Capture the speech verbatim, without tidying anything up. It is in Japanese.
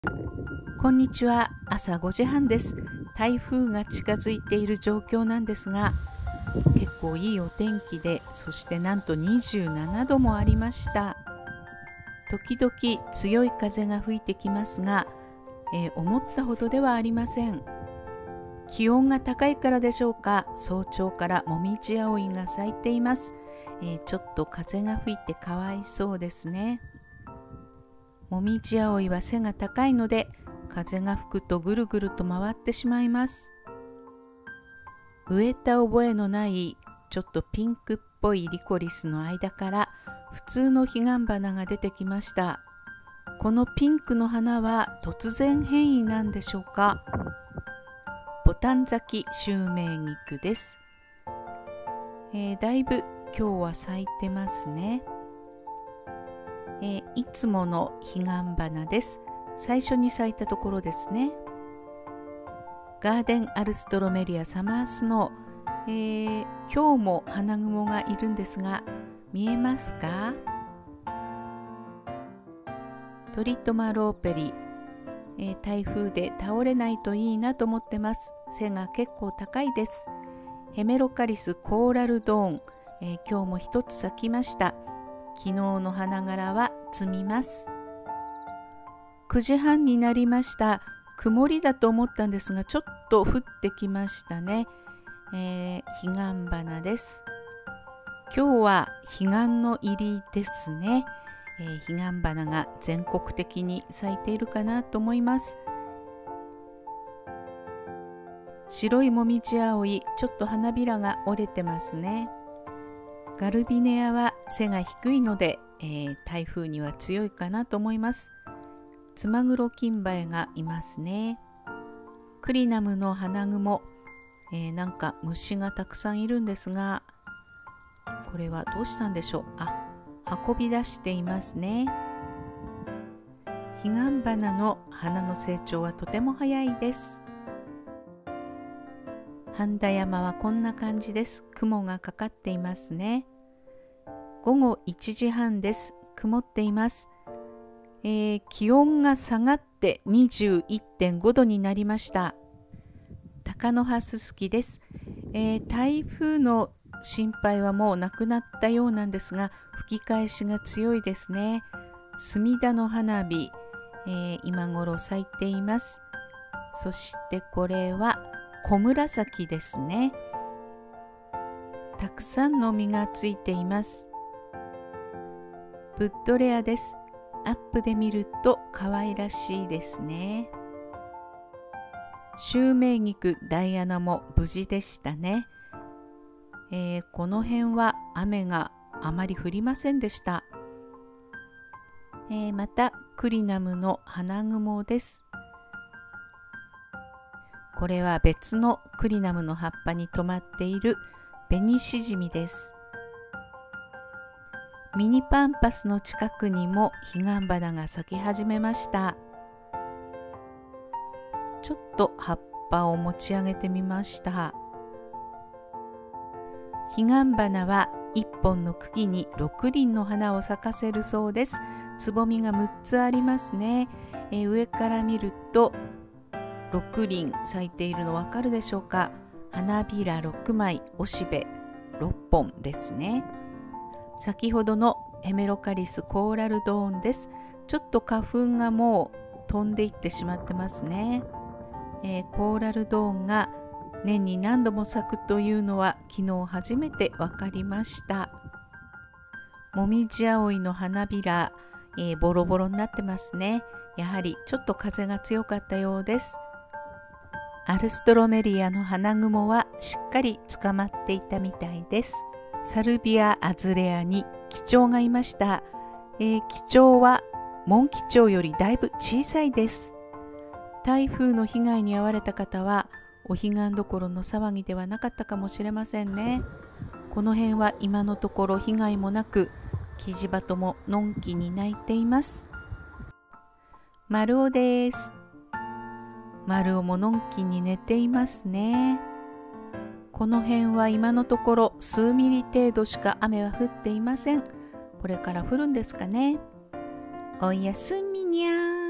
こんにちは。朝ごじはんです。台風が近づいている状況なんですが、結構いいお天気で、そしてなんとにじゅうななどもありました。時々強い風が吹いてきますが、えー、思ったほどではありません。気温が高いからでしょうか、早朝からもみじ葵が咲いています。えー、ちょっと風が吹いてかわいそうですね。もみじ葵は背が高いので、風が吹くとぐるぐると回ってしまいます。植えた覚えのないちょっとピンクっぽいリコリスの間から普通の彼岸花が出てきました。このピンクの花は突然変異なんでしょうか。ボタン咲きシュウメイギクです。えー、だいぶ今日は咲いてますね。えー、いつもの彼岸花です。最初に咲いたところですね。ガーデンアルストロメリアサマースノー、えー、今日も花雲がいるんですが、見えますか？トリトマローペリ、えー、台風で倒れないといいなと思ってます。背が結構高いです。ヘメロカリスコーラルドーン、えー、今日も一つ咲きました。昨日の花柄は摘みます。くじはんになりました。曇りだと思ったんですが、ちょっと降ってきましたね。えー、彼岸花です。今日は彼岸の入りですね。えー、彼岸花が全国的に咲いているかなと思います。白いもみじ葵、ちょっと花びらが折れてますね。ガルビネアは背が低いので、えー、台風には強いかなと思います。ツマグロキンバエがいますね。クリナムの花雲、えー、なんか虫がたくさんいるんですが、これはどうしたんでしょう。あ、運び出していますね。彼岸花の花の成長はとても早いです。半田山はこんな感じです。雲がかかっていますね。ごごいちじはんです。曇っています。えー、気温が下がって にじゅういってんごどになりました。鷹の葉ススキです。えー、台風の心配はもうなくなったようなんですが、吹き返しが強いですね。隅田の花火、えー、今頃咲いています。そしてこれは小紫ですね。たくさんの実がついています。ブッドレアです。アップで見ると可愛らしいですね。シュウメイギク、ダイアナも無事でしたね。えー、この辺は雨があまり降りませんでした。えー、またクリナムの花雲です。これは別のクリナムの葉っぱに止まっているベニシジミです。ミニパンパスの近くにも彼岸花が咲き始めました。ちょっと葉っぱを持ち上げてみました。彼岸花はいっぽんの茎にろくりんの花を咲かせるそうです。つぼみがむっつありますね。えー、上から見るとろくりん咲いているのわかるでしょうか。花びらろくまい、おしべろっぽんですね。先ほどのヘメロカリスコーラルドーンです。ちょっと花粉がもう飛んでいってしまってますね。えー、コーラルドーンが年に何度も咲くというのは昨日初めて分かりました。もみじ葵の花びら、えー、ボロボロになってますね。やはりちょっと風が強かったようです。アルストロメリアの花雲はしっかり捕まっていたみたいです。サルビアアズレアにキチョウがいました。えー、キチョウはモンキチョウよりだいぶ小さいです。台風の被害に遭われた方はお彼岸どころの騒ぎではなかったかもしれませんね。この辺は今のところ被害もなく、キジバトものんきに鳴いています。マルオです。マルオものんきに寝ていますね。この辺は今のところ数ミリ程度しか雨は降っていません。これから降るんですかね。おやすみにゃー。